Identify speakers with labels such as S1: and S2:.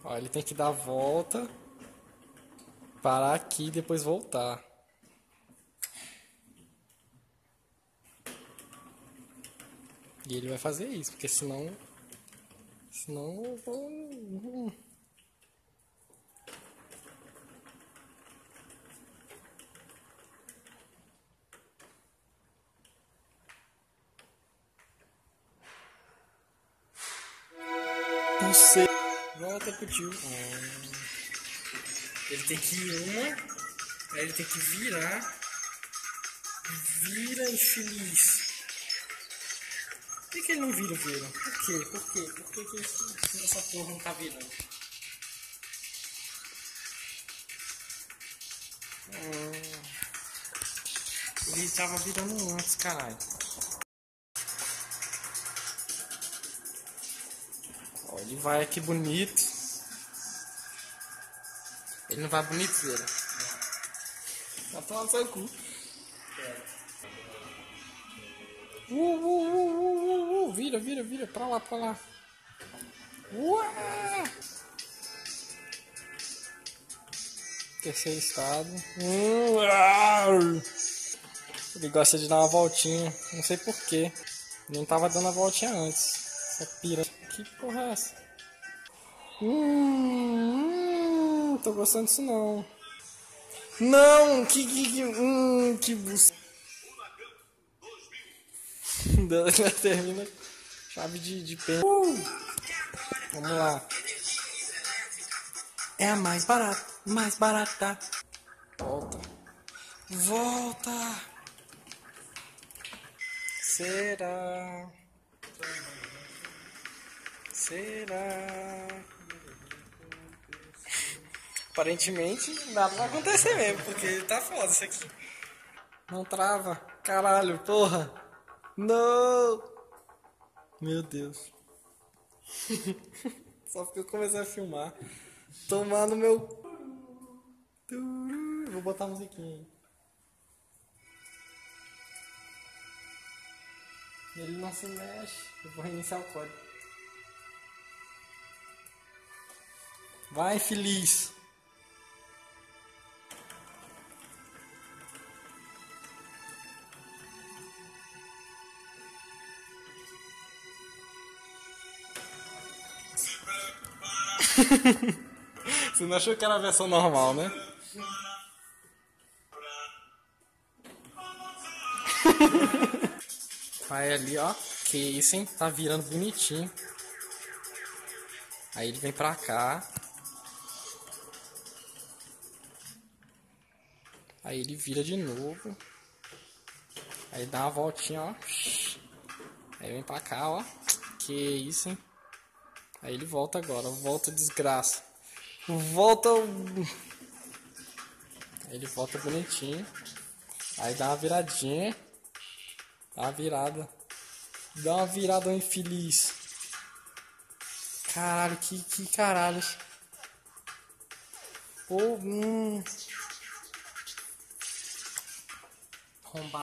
S1: Ó, ele tem que dar a volta, parar aqui e depois voltar. E ele vai fazer isso, porque senão eu vou... Você volta pro tio. Ele tem que ir uma, aí ele tem que virar. Vira infeliz. Por que ele não vira? Por quê? Por que essa porra não tá virando? Ele tava virando antes, caralho. Ó, ele vai aqui bonito. Ele não vai bonito, Zera? Vai tomar no seu cu. Vira, pra lá. Terceiro estado. Ele gosta de dar uma voltinha, não sei porquê. Não tava dando a voltinha antes. Essa pira. Que porra é essa? Tô gostando disso não. Não! Que busta. Termina chave de pena. Vamos lá. É a mais barata. Volta. Será? Aparentemente nada vai acontecer mesmo, porque tá foda isso aqui. Não trava. Caralho, porra. Não. Meu Deus. Só porque eu comecei a filmar. Tomando meu... Vou botar a musiquinha aí. Ele não se mexe. Eu vou reiniciar o código. Vai, feliz. Você não achou que era a versão normal, né? Vai ali, ó. Que isso, hein? Tá virando bonitinho. Aí ele vem pra cá. Aí ele vira de novo. Aí dá uma voltinha, ó. Aí vem pra cá, ó. Que isso, hein? Aí ele volta agora. Volta, desgraça. Volta. Aí ele volta bonitinho. Aí dá uma viradinha. Dá uma virada. Dá uma virada infeliz. Caralho, que caralho. Pô,